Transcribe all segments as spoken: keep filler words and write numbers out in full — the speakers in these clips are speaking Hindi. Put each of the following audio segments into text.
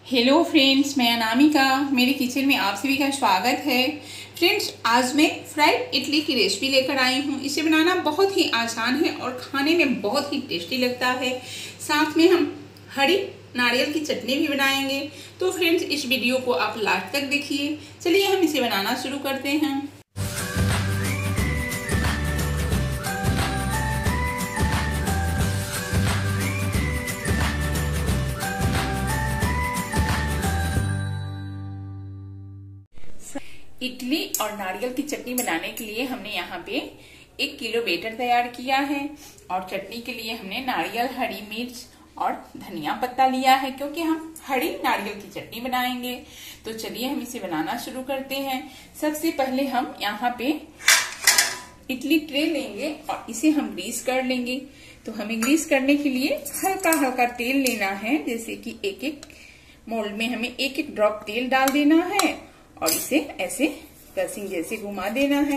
हेलो फ्रेंड्स, मैं अनामिका। मेरे किचन में आप सभी का स्वागत है। फ्रेंड्स, आज मैं फ्राइड इडली की रेसिपी लेकर आई हूँ। इसे बनाना बहुत ही आसान है और खाने में बहुत ही टेस्टी लगता है। साथ में हम हरी नारियल की चटनी भी बनाएंगे। तो फ्रेंड्स, इस वीडियो को आप लास्ट तक देखिए। चलिए हम इसे बनाना शुरू करते हैं। इडली और नारियल की चटनी बनाने के लिए हमने यहाँ पे एक किलो बेटर तैयार किया है और चटनी के लिए हमने नारियल, हरी मिर्च और धनिया पत्ता लिया है, क्योंकि हम हरी नारियल की चटनी बनाएंगे। तो चलिए हम इसे बनाना शुरू करते हैं। सबसे पहले हम यहाँ पे इडली ट्रे लेंगे और इसे हम ग्रीस कर लेंगे। तो हमें ग्रीस करने के लिए हल्का हल्का तेल लेना है, जैसे कि एक एक मोल्ड में हमें एक एक ड्रॉप तेल डाल देना है और इसे ऐसे प्रेसिंग जैसे घुमा देना है।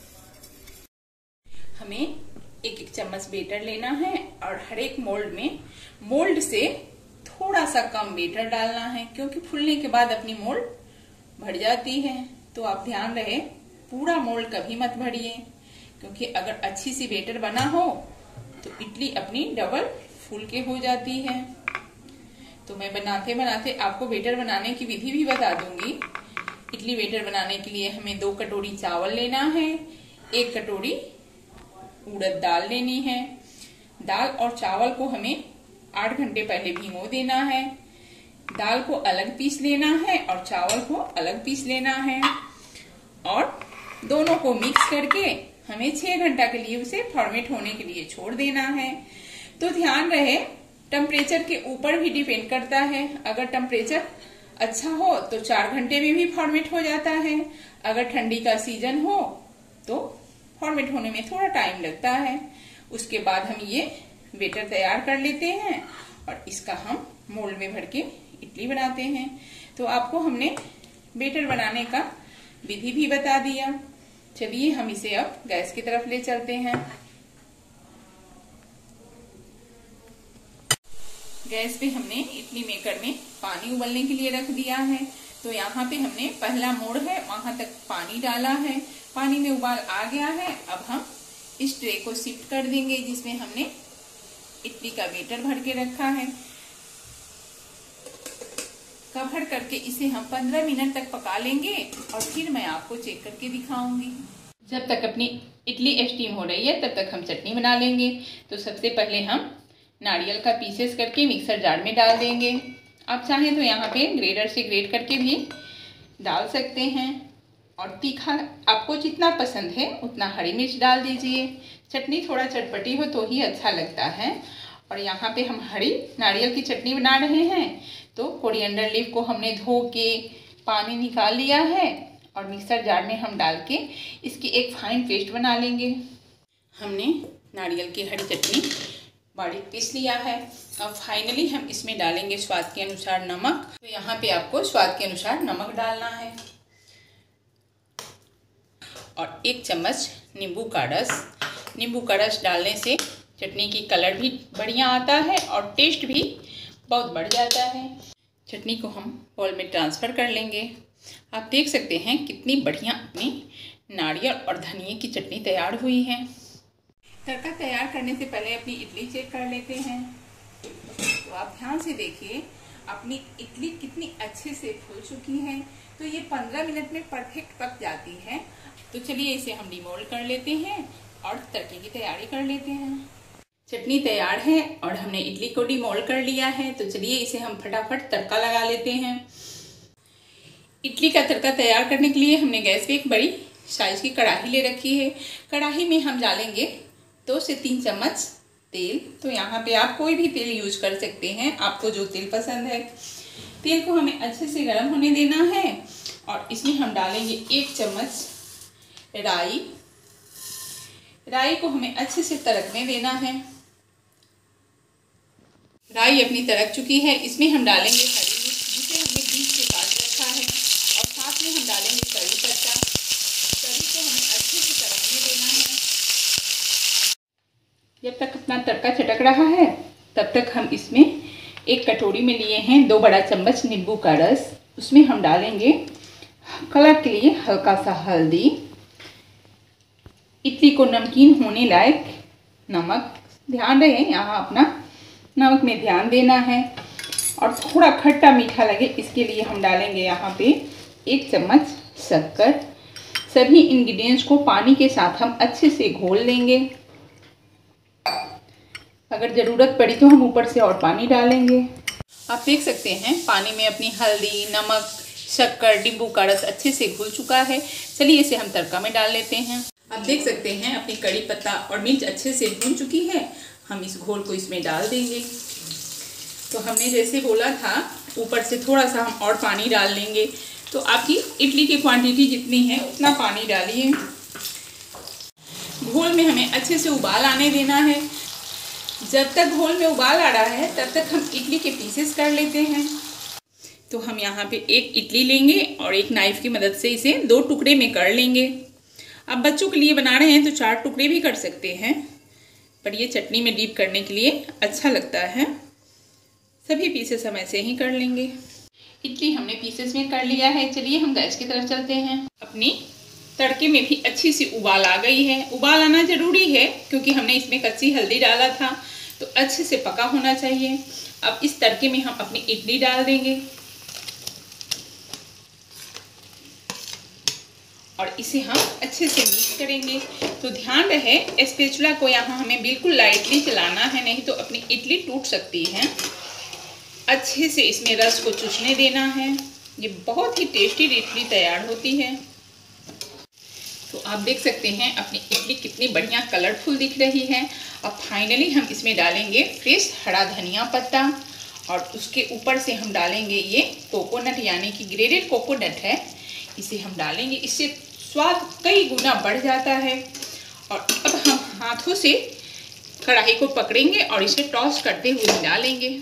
हमें एक एक चम्मच बेटर लेना है और हर एक मोल्ड में मोल्ड से थोड़ा सा कम बेटर डालना है, क्योंकि फूलने के बाद अपनी मोल्ड भर जाती है। तो आप ध्यान रहे, पूरा मोल्ड कभी मत भरिए, क्योंकि अगर अच्छी सी बेटर बना हो तो इडली अपनी डबल फूल के हो जाती है। तो मैं बनाते बनाते आपको बेटर बनाने की विधि भी बता दूंगी। इडली बेटर बनाने के लिए हमें दो कटोरी चावल लेना है, एक कटोरी उड़द दाल लेनी है। दाल और चावल को हमें आठ घंटे पहले भिगो देना है। दाल को अलग पीस लेना है और चावल को अलग पीस लेना है और दोनों को मिक्स करके हमें छह घंटा के लिए उसे फर्मेंट होने के लिए छोड़ देना है। तो ध्यान रहे, टेम्परेचर के ऊपर भी डिपेंड करता है। अगर टेम्परेचर अच्छा हो तो चार घंटे में भी फॉर्मेट हो जाता है। अगर ठंडी का सीजन हो तो फॉर्मेट होने में थोड़ा टाइम लगता है। उसके बाद हम ये बेटर तैयार कर लेते हैं और इसका हम मोल्ड में भर के इडली बनाते हैं। तो आपको हमने बेटर बनाने का विधि भी बता दिया। चलिए हम इसे अब गैस की तरफ ले चलते हैं। गैस पे हमने इडली मेकर में पानी उबलने के लिए रख दिया है। तो यहाँ पे हमने पहला मोड़ है वहां तक पानी डाला है। पानी में उबाल आ गया है। अब हम इस ट्रे को शिफ्ट कर देंगे जिसमें हमने इडली का बेटर भर के रखा है। कवर करके इसे हम पंद्रह मिनट तक पका लेंगे और फिर मैं आपको चेक करके दिखाऊंगी। जब तक अपनी इडली स्टीम हो रही है तब तक हम चटनी बना लेंगे। तो सबसे पहले हम नारियल का पीसेस करके मिक्सर जार में डाल देंगे। आप चाहें तो यहाँ पे ग्रेटर से ग्रेट करके भी डाल सकते हैं और तीखा आपको जितना पसंद है उतना हरी मिर्च डाल दीजिए। चटनी थोड़ा चटपटी हो तो ही अच्छा लगता है। और यहाँ पे हम हरी नारियल की चटनी बना रहे हैं। तो कोरिएंडर लीफ को हमने धो के पानी निकाल लिया है और मिक्सर जार में हम डाल के इसकी एक फाइन पेस्ट बना लेंगे। हमने नारियल की हरी चटनी बारीक पीस लिया है। अब फाइनली हम इसमें डालेंगे स्वाद के अनुसार नमक। तो यहाँ पे आपको स्वाद के अनुसार नमक डालना है और एक चम्मच नींबू का रस। नींबू का रस डालने से चटनी की कलर भी बढ़िया आता है और टेस्ट भी बहुत बढ़ जाता है। चटनी को हम बाउल में ट्रांसफ़र कर लेंगे। आप देख सकते हैं कितनी बढ़िया अपनी नारियल और धनिया की चटनी तैयार हुई है। तड़का तैयार करने से पहले अपनी इडली चेक कर लेते हैं। तो आप ध्यान से देखिए अपनी इडली कितनी अच्छे से फूल चुकी है। तो ये पंद्रह मिनट में परफेक्ट पक जाती है। तो चलिए इसे हम डिमोल्ड कर लेते हैं और तड़के की तैयारी कर लेते हैं। चटनी तैयार है और हमने इडली को डिमोल्ड कर लिया है। तो चलिए इसे हम फटाफट तड़का लगा लेते हैं। इडली का तड़का तैयार करने के लिए हमने गैस पे एक बड़ी साइज की कढ़ाई ले रखी है। कढ़ाई में हम डालेंगे दो से तीन चम्मच तेल। तो यहाँ पे आप कोई भी तेल यूज कर सकते हैं, आपको जो तेल पसंद है। तेल को हमें अच्छे से गर्म होने देना है और इसमें हम डालेंगे एक चम्मच राई। राई को हमें अच्छे से तड़कने देना है। राई अपनी तड़क चुकी है। इसमें हम डालेंगे हरी मिर्च, जिसे हमने बीच से काट रखा है, और साथ में हम डालेंगे कड़ी पत्ता। कड़ी को हमें अच्छे से तड़कने देना है। जब तक अपना तड़का चटक रहा है तब तक हम इसमें एक कटोरी में लिए हैं दो बड़ा चम्मच नींबू का रस। उसमें हम डालेंगे कलर के लिए हल्का सा हल्दी, इडली को नमकीन होने लायक नमक, ध्यान रहे यहाँ अपना नमक में ध्यान देना है, और थोड़ा खट्टा मीठा लगे इसके लिए हम डालेंगे यहाँ पे एक चम्मच शक्कर। सभी इंग्रेडिएंट्स को पानी के साथ हम अच्छे से घोल लेंगे। अगर ज़रूरत पड़ी तो हम ऊपर से और पानी डालेंगे। आप देख सकते हैं पानी में अपनी हल्दी, नमक, शक्कर, नींबू का रस अच्छे से घुल चुका है। चलिए इसे हम तड़का में डाल लेते हैं। आप देख सकते हैं अपनी कड़ी पत्ता और मिर्च अच्छे से भून चुकी है। हम इस घोल को इसमें डाल देंगे। तो हमने जैसे बोला था ऊपर से थोड़ा सा हम और पानी डाल लेंगे। तो आपकी इडली की क्वांटिटी जितनी है उतना पानी डालिए। घोल में हमें अच्छे से उबाल आने देना है। जब तक घोल में उबाल आ रहा है तब तक हम इडली के पीसेस कर लेते हैं। तो हम यहाँ पे एक इडली लेंगे और एक नाइफ की मदद से इसे दो टुकड़े में कर लेंगे। अब बच्चों के लिए बना रहे हैं तो चार टुकड़े भी कर सकते हैं, पर ये चटनी में डीप करने के लिए अच्छा लगता है। सभी पीसेस हम ऐसे ही कर लेंगे। इडली हमने पीसेस में कर लिया है। चलिए हम गैस की तरफ चलते हैं। अपनी तड़के में भी अच्छी सी उबाल आ गई है। उबाल आना ज़रूरी है क्योंकि हमने इसमें कच्ची हल्दी डाला था, तो अच्छे से पका होना चाहिए। अब इस तड़के में हम अपनी इडली डाल देंगे और इसे हम अच्छे से मिक्स करेंगे। तो ध्यान रहे स्पैचुला को यहाँ हमें बिल्कुल लाइटली चलाना है, नहीं तो अपनी इडली टूट सकती है। अच्छे से इसमें रस को चूसने देना है। ये बहुत ही टेस्टी इडली तैयार होती है। तो आप देख सकते हैं अपनी इडली कितनी बढ़िया कलरफुल दिख रही है। अब फाइनली हम इसमें डालेंगे फ्रेश हरा धनिया पत्ता और उसके ऊपर से हम डालेंगे ये कोकोनट, यानी कि ग्रेडेड कोकोनट है, इसे हम डालेंगे। इससे स्वाद कई गुना बढ़ जाता है। और अब हम हाथों से कढ़ाई को पकड़ेंगे और इसे टॉस करते हुए डालेंगे।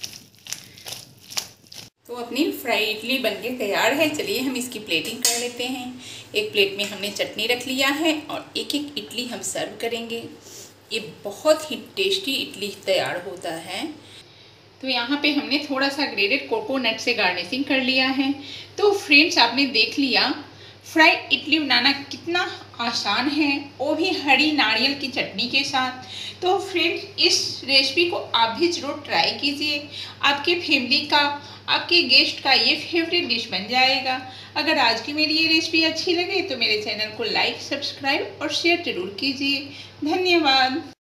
तो अपनी फ्राई इडली बनके तैयार है। चलिए हम इसकी प्लेटिंग कर लेते हैं। एक प्लेट में हमने चटनी रख लिया है और एक एक इडली हम सर्व करेंगे। ये बहुत ही टेस्टी इडली तैयार होता है। तो यहाँ पे हमने थोड़ा सा ग्रेडेड कोकोनट से गार्निशिंग कर लिया है। तो फ्रेंड्स आपने देख लिया फ्राई इडली बनाना कितना आसान है, वो भी हरी नारियल की चटनी के साथ। तो फ्रेंड्स इस रेसिपी को आप भी ज़रूर ट्राई कीजिए। आपके फैमिली का, आपके गेस्ट का ये फेवरेट डिश बन जाएगा। अगर आज की मेरी ये रेसिपी अच्छी लगे तो मेरे चैनल को लाइक, सब्सक्राइब और शेयर जरूर कीजिए। धन्यवाद।